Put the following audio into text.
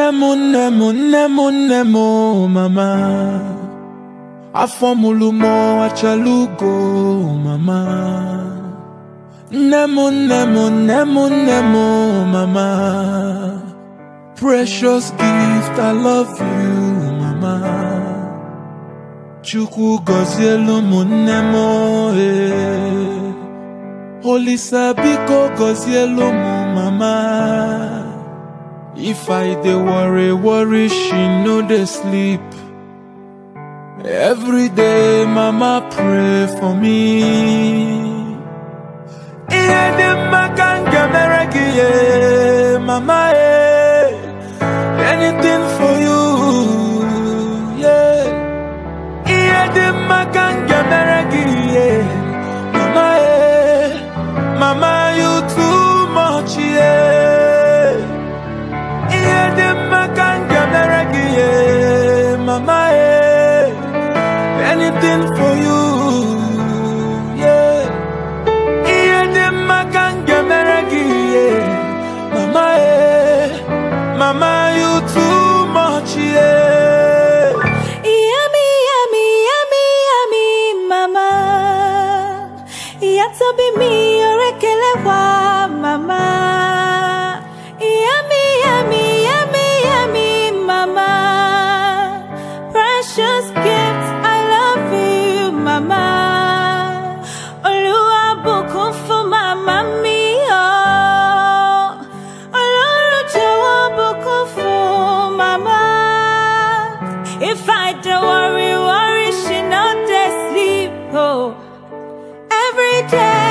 Nemo, mama. Afomulumo achalugo, mama. Nemo, mama. Precious gift, I love you, mama. Chuku gozielu nemo, Holy Sabiko gozielu mama. If I dey worry, she no dey sleep. Every day, mama pray for me. Mama, anything for you, yeah. Mama, you too much, yeah. Mama, anything for you, yeah. Mama, you too much, yeah. Yummy, mama. Yato be me, orekelewa, mama. Yummy, mama. Precious gift, I love you, mama. Oluwa buku for mama mi, oh. Oluru jowo buku for mama. If I don't worry, she not dey sleep, oh. Every day